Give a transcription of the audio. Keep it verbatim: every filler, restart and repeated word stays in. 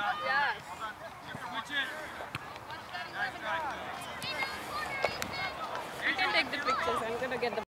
Yes. You can take the pictures. I'm gonna get the